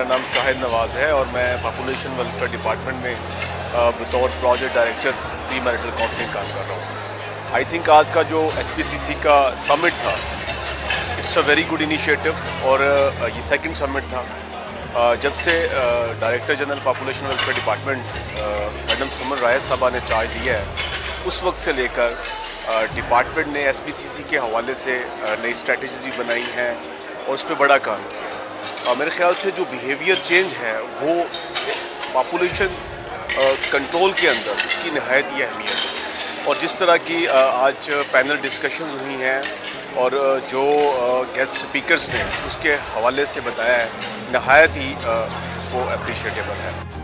नाम शाहिद नवाज है और मैं पॉपुलेशन वेलफेयर डिपार्टमेंट में बतौर project director pre marital counselling काम कर रहा हूँ। आई थिंक आज का जो SBCC का समिट था, it's a very good initiative और ये सेकंड समिट था। जब से director general population welfare department madam Samar Rai साहबा ने चार्ज लिया है, उस वक्त से लेकर डिपार्टमेंट ने SBCC के हवाले से नई स्ट्रेटजी बनाई है और उस पर बड़ा काम किया। मेरे ख्याल से जो बिहेवियर चेंज है वो पॉपुलेशन कंट्रोल के अंदर उसकी नहायत ही अहमियत है। और जिस तरह की आज पैनल डिस्कशंस हुई हैं और जो गेस्ट स्पीकर्स ने उसके हवाले से बताया है, नहायत ही उसको अप्रिशिएटेबल है।